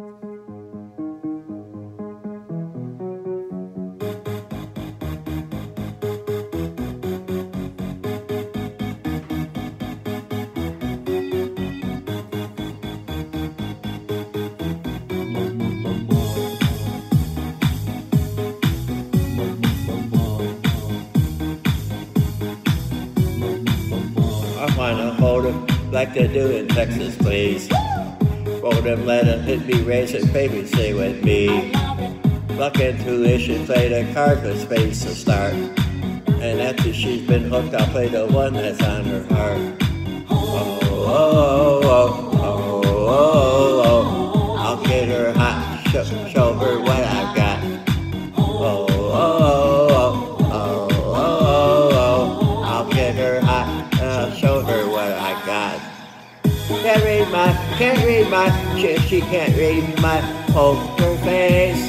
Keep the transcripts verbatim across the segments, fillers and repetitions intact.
I wanna hold him like they do in Texas, please. Hold him, let him hit me, raise it, baby, stay with me. Luck intuition, play the card for space to start. And after she's been hooked, I'll play the one that's on her heart. Oh, oh, oh, oh, oh, oh. I'll get her hot, show, show her what I've got. Oh, oh, oh, oh, oh, oh, oh. I'll get her hot, and I'll show her what I got. Can't read my, can't read my, she, she can't read my poker face.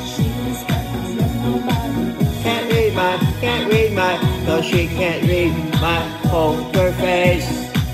Can't read my, can't read my, no she can't read my poker face.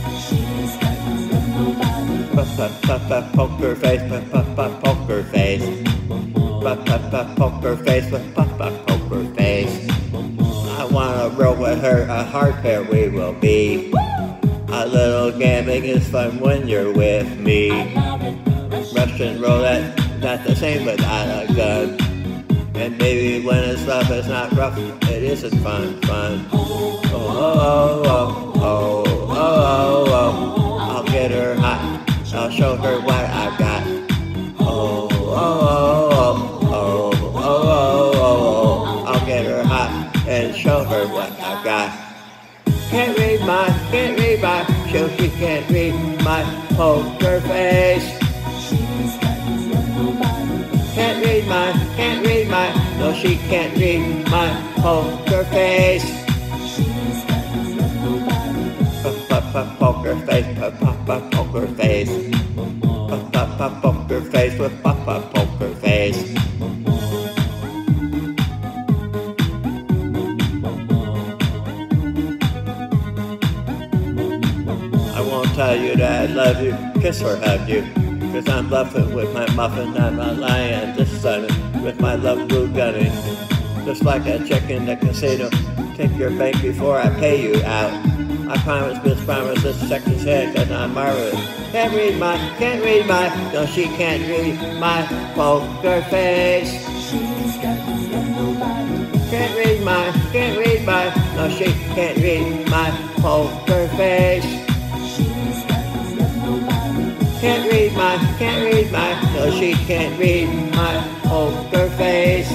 Pa-pa-pa-pa poker face, pa-pa-pa poker face. Pa-pa-pa poker face, pa-pa-pa poker face. I wanna roll with her, a hard pair we will be. A little gambling is fun when you're with me. Russian roulette, not the same without a gun. And maybe when it's rough, it's not rough, it isn't fun, fun. Oh, oh, oh, oh, oh, oh, oh. I'll get her hot, I'll show her what I've got. Oh, oh, oh, oh, oh, oh, oh, oh. I'll get her hot and show her what I've got. Can't read my, can't read my, so she can't read my poker face. Can't read my, can't read my, no she can't read my poker face. Pa-pa-pa poker face, pa-pa-pa poker face. Pa-pa-pa poker face with pa-pa poker face. I won't tell you that I love you, kiss or hug you. Cause I'm bluffing with my muffin, I'm not lying, just stunning with my love blue gunning. Just like a check in the casino, take your bank before I pay you out. I promise, bitch, promise, this check is head, cause I'm marvelous. Can't read my, can't read my, no she can't read my poker face. Can't read my, can't read my, no she can't read my poker face. Can't read my, can't read my, no she can't read my poker face.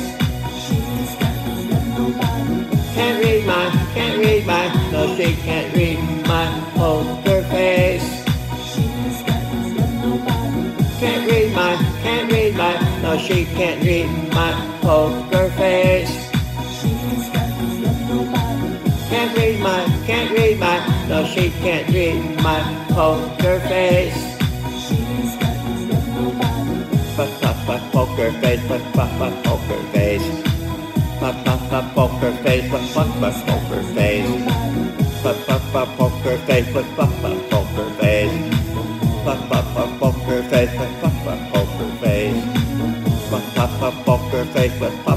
Can't read my, can't read my, no she can't read my poker face. Can't read my, can't read my, no she can't read my poker face. Can't read my, can't read my, no she can't read my poker face. Pa-pa-pa poker face, pa-pa-pa poker face. Pa-pa-pa poker face, pa-pa-pa poker face. Pa-pa-pa poker face, pa-pa-pa poker face. Pa-pa-pa poker face, pa-pa-pa poker face. Pa-pa-pa poker face, pa-pa